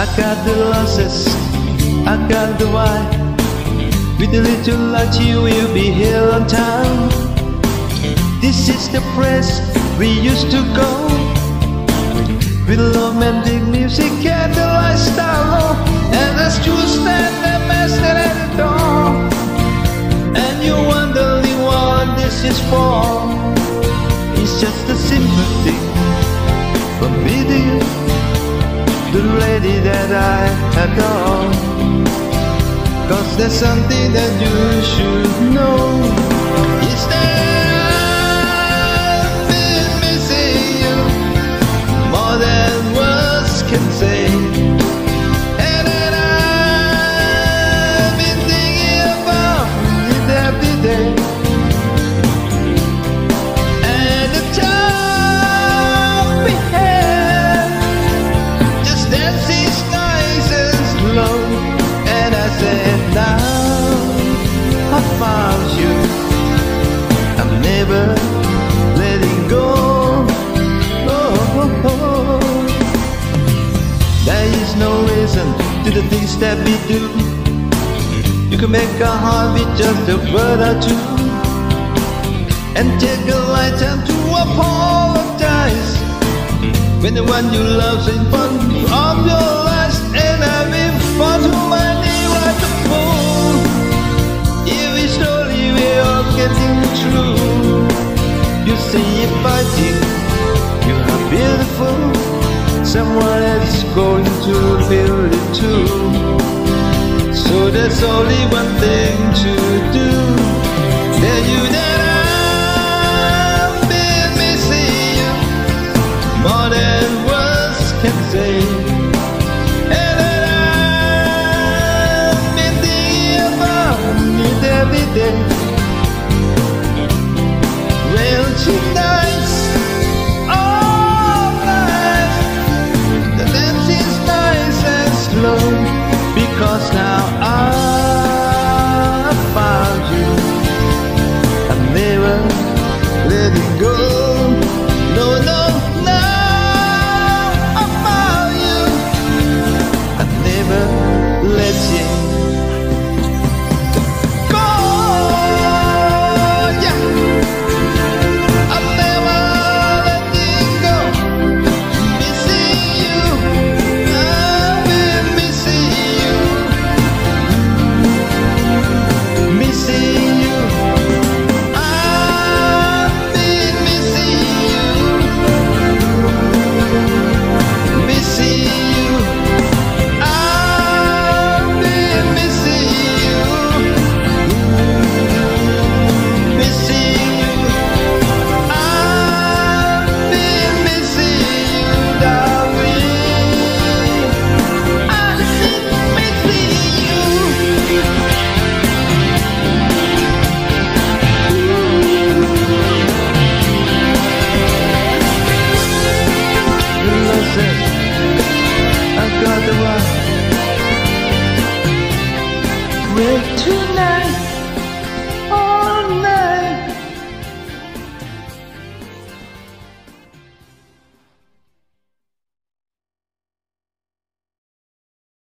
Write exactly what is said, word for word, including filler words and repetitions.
got the losses, I got the why. With a little luck you will be here on time. This is the place we used to go, with romantic music and the lifestyle. And as you stand the master at the door, and you're wondering what this is for. It's just a sympathy from meeting the lady that I adore. Cause there's something that you should know, is that I've been missing you more than words can say. And that I've been thinking about it every day. And the time we had just dances nice and slow. And I said, now I found you, I'm never letting go. Oh, oh, oh. There is no reason to the things that we do. You can make a heart with just a word or two, and take a lifetime to apologize when the one you love's in front of your eyes. And I've been far too many like a fool. If we slowly we're all getting through. You see, if I think you are beautiful, someone else is going to feel it too. So there's only one thing to do. Tell you that I've been missing you more than words can say. And that I've been thinking about it every day.